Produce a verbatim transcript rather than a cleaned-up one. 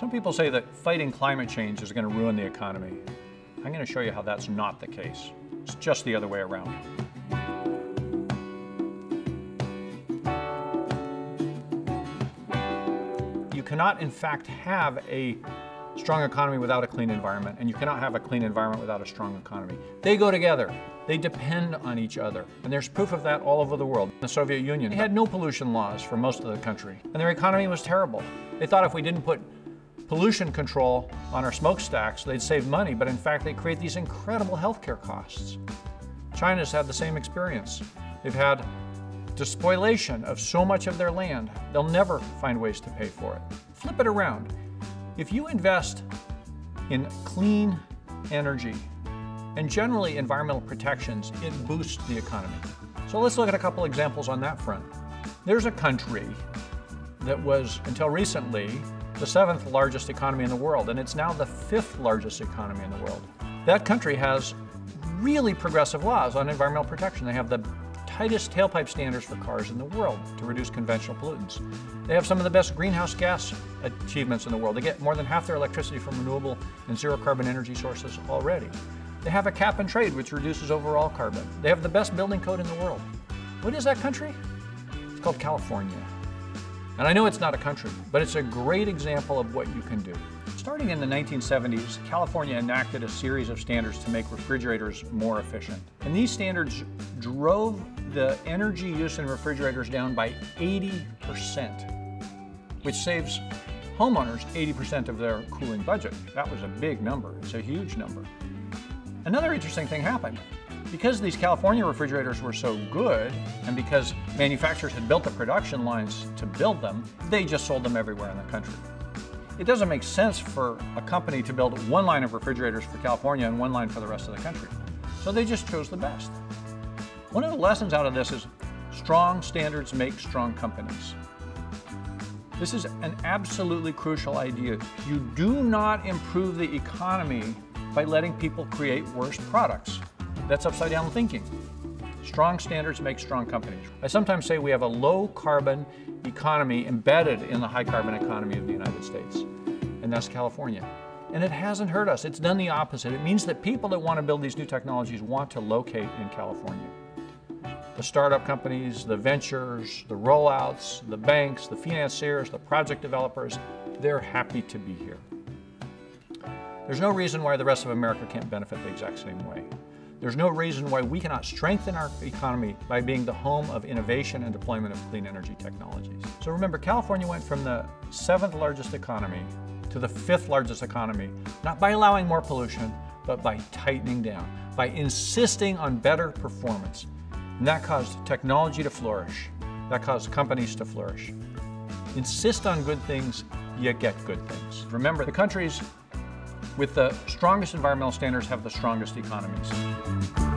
Some people say that fighting climate change is going to ruin the economy. I'm going to show you how that's not the case. It's just the other way around. You cannot, in fact, have a strong economy without a clean environment, and you cannot have a clean environment without a strong economy. They go together. They depend on each other, and there's proof of that all over the world. The Soviet Union, they had no pollution laws for most of the country, and their economy was terrible. They thought if we didn't put pollution control on our smokestacks, they'd save money, but in fact, they create these incredible healthcare costs. China's had the same experience. They've had despoilation of so much of their land, they'll never find ways to pay for it. Flip it around. If you invest in clean energy and generally environmental protections, it boosts the economy. So let's look at a couple examples on that front. There's a country that was, until recently, the seventh largest economy in the world, and it's now the fifth largest economy in the world. That country has really progressive laws on environmental protection. They have the tightest tailpipe standards for cars in the world to reduce conventional pollutants. They have some of the best greenhouse gas achievements in the world. They get more than half their electricity from renewable and zero carbon energy sources already. They have a cap and trade, which reduces overall carbon. They have the best building code in the world. What is that country? It's called California. And I know it's not a country, but it's a great example of what you can do. Starting in the nineteen seventies, California enacted a series of standards to make refrigerators more efficient. And these standards drove the energy use in refrigerators down by eighty percent, which saves homeowners eighty percent of their cooling budget. That was a big number. It's a huge number. Another interesting thing happened. Because these California refrigerators were so good, and because manufacturers had built the production lines to build them, they just sold them everywhere in the country. It doesn't make sense for a company to build one line of refrigerators for California and one line for the rest of the country. So they just chose the best. One of the lessons out of this is strong standards make strong companies. This is an absolutely crucial idea. You do not improve the economy by letting people create worse products. That's upside down thinking. Strong standards make strong companies. I sometimes say we have a low carbon economy embedded in the high carbon economy of the United States, and that's California. And it hasn't hurt us. It's done the opposite. It means that people that want to build these new technologies want to locate in California. The startup companies, the ventures, the rollouts, the banks, the financiers, the project developers, they're happy to be here. There's no reason why the rest of America can't benefit the exact same way. There's no reason why we cannot strengthen our economy by being the home of innovation and deployment of clean energy technologies. So remember, California went from the seventh largest economy to the fifth largest economy, not by allowing more pollution, but by tightening down, by insisting on better performance. And that caused technology to flourish. That caused companies to flourish. Insist on good things, you get good things. Remember, the countries with the strongest environmental standards have the strongest economies.